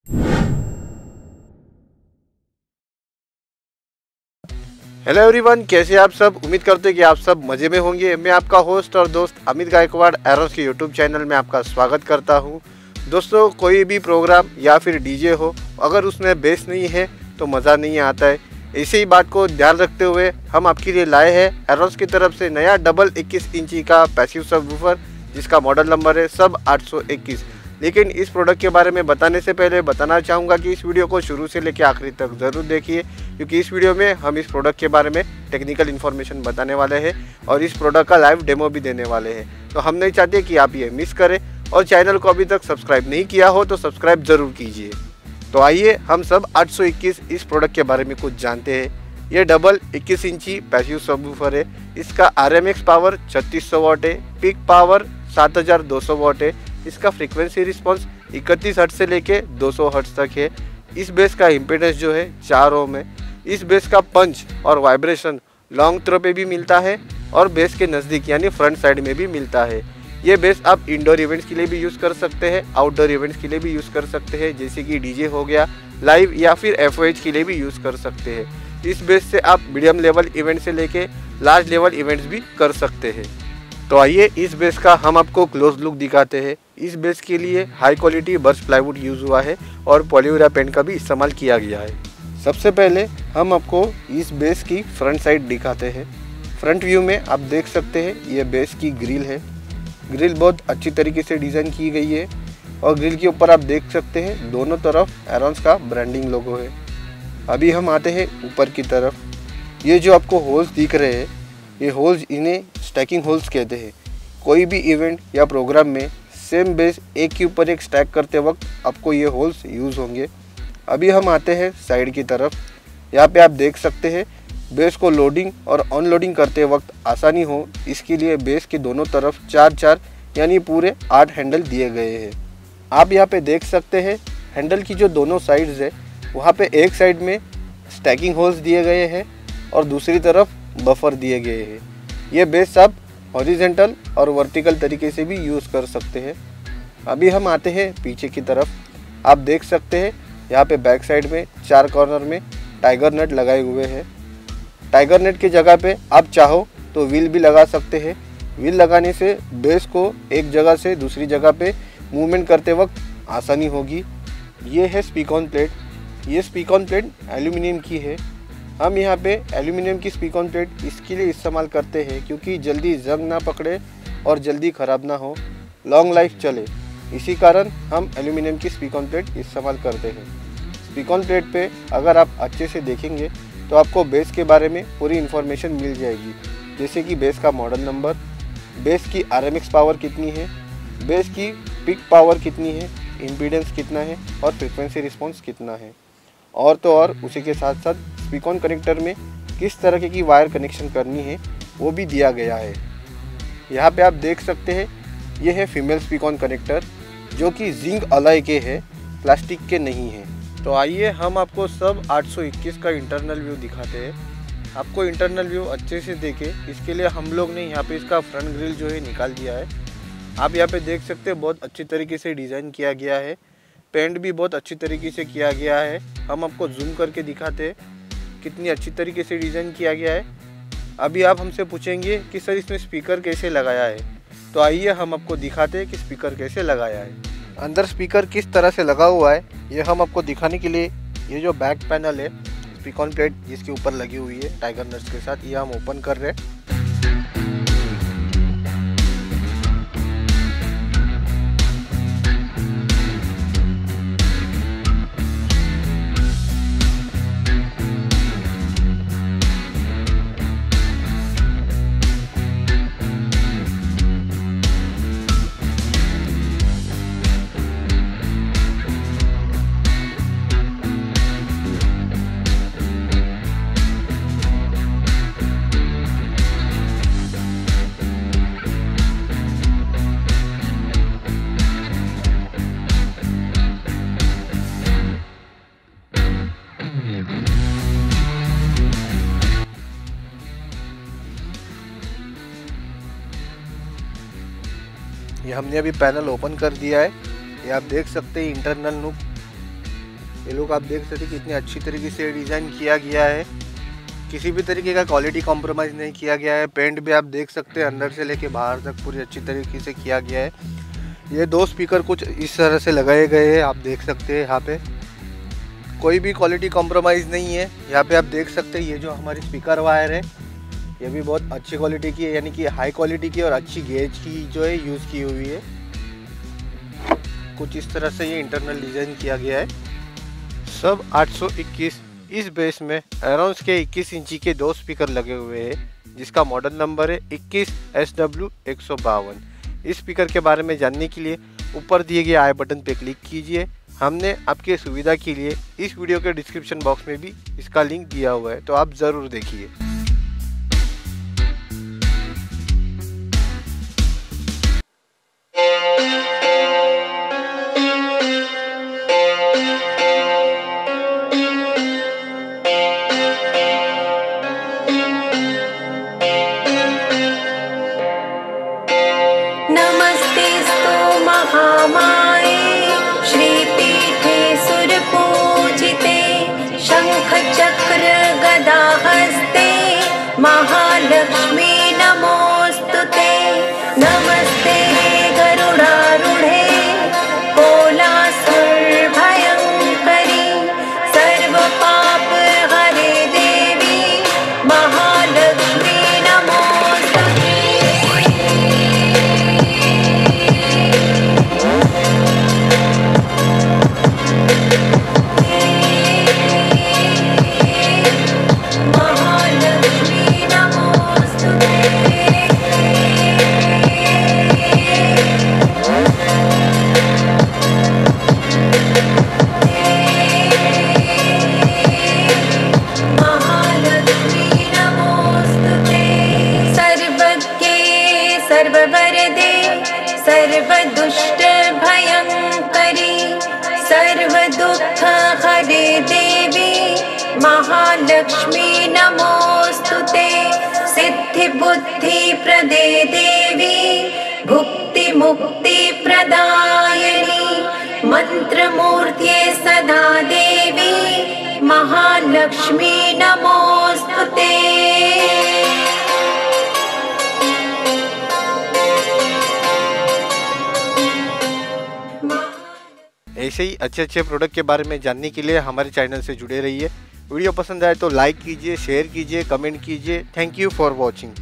Hello everyone, कैसे आप सब। उम्मीद करते हैं कि आप सब मज़े में होंगे। मैं आपका होस्ट और दोस्त अमित गायकवाड़ एरोस के यूट्यूब चैनल में आपका स्वागत करता हूं। दोस्तों, कोई भी प्रोग्राम या फिर डीजे हो, अगर उसमें बेस नहीं है तो मज़ा नहीं आता है। इसी बात को ध्यान रखते हुए हम आपके लिए लाए हैं एरोस की तरफ से नया डबल 21 इंची का पैसिव सबवूफर, जिसका मॉडल नंबर है सब 821। लेकिन इस प्रोडक्ट के बारे में बताने से पहले बताना चाहूँगा कि इस वीडियो को शुरू से लेकर आखिरी तक ज़रूर देखिए, क्योंकि इस वीडियो में हम इस प्रोडक्ट के बारे में टेक्निकल इन्फॉर्मेशन बताने वाले हैं और इस प्रोडक्ट का लाइव डेमो भी देने वाले हैं। तो हम नहीं चाहते कि आप ये मिस करें, और चैनल को अभी तक सब्सक्राइब नहीं किया हो तो सब्सक्राइब ज़रूर कीजिए। तो आइए हम सब 821 इस प्रोडक्ट के बारे में कुछ जानते हैं। ये डबल 21 इंची पैसिव सबवूफर है। इसका RMX पावर 3600 वाट है, पीक पावर 7200 वाट है। इसका फ्रीक्वेंसी रिस्पॉन्स 31 हर्ट्ज से लेके 200 हर्ट्ज तक है। इस बेस का इम्पीडेंस जो है 4 ओम है। इस बेस का पंच और वाइब्रेशन लॉन्ग थ्रो पे भी मिलता है और बेस के नज़दीक यानी फ्रंट साइड में भी मिलता है। ये बेस आप इंडोर इवेंट्स के लिए भी यूज़ कर सकते हैं, आउटडोर इवेंट्स के लिए भी यूज़ कर सकते हैं, जैसे कि डीजे हो गया, लाइव या फिर FOH के लिए भी यूज़ कर सकते हैं। इस बेस से आप मीडियम लेवल इवेंट से लेके लार्ज लेवल इवेंट्स भी कर सकते हैं। तो आइए इस बेस का हम आपको क्लोज लुक दिखाते हैं। इस बेस के लिए high quality burst plywood use हुआ है और पॉलीयुरेथेन का भी इस्तेमाल किया गया है। सबसे पहले हम आपको इस बेस की फ्रंट साइड दिखाते हैं। फ्रंट व्यू में आप देख सकते हैं ये बेस की ग्रिल है। ग्रिल बहुत अच्छी तरीके से डिज़ाइन की गई है और ग्रिल के ऊपर आप देख सकते हैं दोनों तरफ एरोस का ब्रांडिंग लोगो है। अभी हम आते हैं ऊपर की तरफ। ये जो आपको होल्स दिख रहे हैं, ये होल्स इन्हें स्टैकिंग होल्स कहते हैं। कोई भी इवेंट या प्रोग्राम में सेम बेस एक के ऊपर एक स्टैक करते वक्त आपको ये होल्स यूज़ होंगे। अभी हम आते हैं साइड की तरफ। यहाँ पे आप देख सकते हैं बेस को लोडिंग और अनलोडिंग करते वक्त आसानी हो, इसके लिए बेस के दोनों तरफ 4-4 यानी पूरे 8 हैंडल दिए गए हैं। आप यहाँ पे देख सकते हैं हैंडल की जो दोनों साइड्स है, वहाँ पे एक साइड में स्टैकिंग होल्स दिए गए हैं और दूसरी तरफ बफर दिए गए हैं। ये बेस आप हॉरिजेंटल और वर्टिकल तरीके से भी यूज़ कर सकते हैं। अभी हम आते हैं पीछे की तरफ। आप देख सकते हैं यहाँ पे बैक साइड में 4 कॉर्नर में टाइगर नट लगाए हुए हैं। टाइगर नट की जगह पे आप चाहो तो व्हील भी लगा सकते हैं। व्हील लगाने से बेस को एक जगह से दूसरी जगह पे मूवमेंट करते वक्त आसानी होगी। ये है स्पीक ऑन प्लेट। ये स्पीक ऑन प्लेट एल्यूमिनियम की है। हम यहाँ पे एल्यूमिनियम की स्पीक ऑन प्लेट इसके लिए इस्तेमाल करते हैं क्योंकि जल्दी जंग ना पकड़े और जल्दी ख़राब ना हो, लॉन्ग लाइफ चले। इसी कारण हम एल्यूमिनियम की स्पीक ऑन प्लेट इस्तेमाल करते हैं। स्पीक ऑन प्लेट पे अगर आप अच्छे से देखेंगे तो आपको बेस के बारे में पूरी इन्फॉर्मेशन मिल जाएगी, जैसे कि बेस का मॉडल नंबर, बेस की RMX पावर कितनी है, बेस की पीक पावर कितनी है, इम्पीडेंस कितना है और फ्रीक्वेंसी रिस्पॉन्स कितना है। और तो और उसी के साथ साथ स्पीक ऑन कनेक्टर में किस तरह की वायर कनेक्शन करनी है वो भी दिया गया है। यहाँ पे आप देख सकते हैं ये है फीमेल स्पीक ऑन कनेक्टर, जो कि जिंक अलॉय के है, प्लास्टिक के नहीं है। तो आइए हम आपको सब 821 का इंटरनल व्यू दिखाते हैं। आपको इंटरनल व्यू अच्छे से देखे, इसके लिए हम लोग ने यहाँ पे इसका फ्रंट ग्रिल जो है निकाल दिया है। आप यहाँ पे देख सकते हैं बहुत अच्छी तरीके से डिज़ाइन किया गया है। पेंट भी बहुत अच्छी तरीके से किया गया है। हम आपको जूम करके दिखाते हैं कितनी अच्छी तरीके से डिज़ाइन किया गया है। अभी आप हमसे पूछेंगे कि सर इसमें स्पीकर कैसे लगाया है, तो आइए हम आपको दिखाते हैं कि स्पीकर कैसे लगाया है। अंदर स्पीकर किस तरह से लगा हुआ है ये हम आपको दिखाने के लिए ये जो बैक पैनल है स्पीक ऑन प्लेट जिसके ऊपर लगी हुई है टाइगर नट्स के साथ, ये हम ओपन कर रहे हैं। ये हमने अभी पैनल ओपन कर दिया है। ये आप देख सकते हैं इंटरनल लुक। ये लोग आप देख सकते हैं कितनी अच्छी तरीके से डिज़ाइन किया गया है। किसी भी तरीके का क्वालिटी कॉम्प्रोमाइज़ नहीं किया गया है। पेंट भी आप देख सकते हैं अंदर से लेके बाहर तक पूरी अच्छी तरीके से किया गया है। ये 2 स्पीकर कुछ इस तरह से लगाए गए हैं, आप देख सकते हैं। यहाँ पे कोई भी क्वालिटी कॉम्प्रोमाइज़ नहीं है। यहाँ पे आप देख सकते हैं ये जो हमारी स्पीकर वायर है ये भी बहुत अच्छी क्वालिटी की है, यानी कि हाई क्वालिटी की और अच्छी गेज की जो है यूज़ की हुई है। कुछ इस तरह से ये इंटरनल डिज़ाइन किया गया है। सब 821 इस बेस में एरोन्स के 21 इंची के 2 स्पीकर लगे हुए हैं, जिसका मॉडल नंबर है 21SW152। इस स्पीकर के बारे में जानने के लिए ऊपर दिए गए आई बटन पे क्लिक कीजिए। हमने आपके सुविधा के लिए इस वीडियो के डिस्क्रिप्शन बॉक्स में भी इसका लिंक दिया हुआ है, तो आप ज़रूर देखिए। नमस्तेस्तु महामाये श्रीपीठे सुरपूजिते शंखचक्र गदाहस्ते महालक्ष्मी नमोस्तुते। नमस्ते गरुडारूढे कोलासुरभयङ्करी सर्वपापहरे देवी महालक्ष्मी नमोस्तुते। सर्ववरदे सर्वदुष्टभयङ्करी सर्वदुःखहरे देवी महालक्ष्मी नमोस्तुते। सिद्धिबुद्धिप्रदे देवी भुक्तिमुक्तिप्रदायिनी मन्त्रमूर्त्यै सदा देवी महालक्ष्मी नमोस्तुते। ऐसे ही अच्छे प्रोडक्ट के बारे में जानने के लिए हमारे चैनल से जुड़े रहिए। वीडियो पसंद आए तो लाइक कीजिए, शेयर कीजिए, कमेंट कीजिए। Thank you for watching.